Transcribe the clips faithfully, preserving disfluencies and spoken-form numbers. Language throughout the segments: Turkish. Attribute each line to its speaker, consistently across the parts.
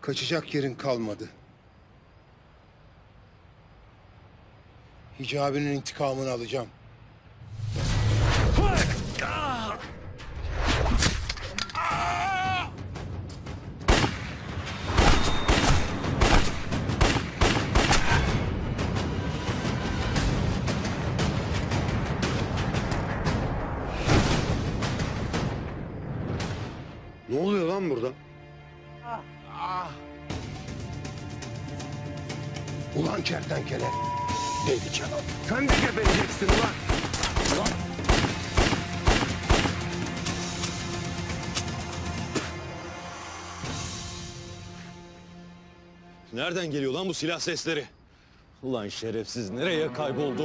Speaker 1: Kaçacak yerin kalmadı. Hicabi'nin intikamını alacağım.
Speaker 2: Ne oluyor lan burada?
Speaker 1: Ulan kertenkele, deli canım.
Speaker 2: Sen de gebereceksin ulan.
Speaker 1: Ulan.
Speaker 3: Nereden geliyor lan bu silah sesleri? Ulan şerefsiz, nereye kayboldun?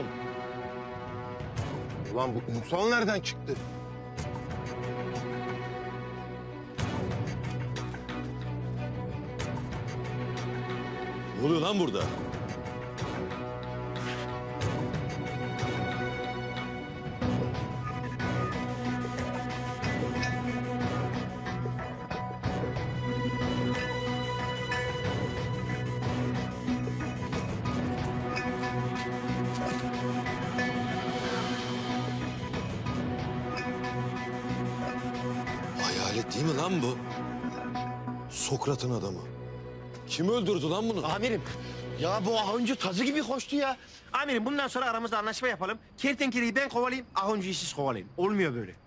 Speaker 1: Ulan bu Ünsal nereden çıktı?
Speaker 3: Ne oluyor lan burada? Hayalet değil mi lan bu? Sokrat'ın adamı. Kim öldürdü lan bunu?
Speaker 4: Amirim, ya bu Ahuncu tazı gibi koştu ya. Amirim bundan sonra aramızda anlaşma yapalım. Kertenkeleyi ben kovalayayım, Ahuncu'yu siz kovalayın. Olmuyor böyle.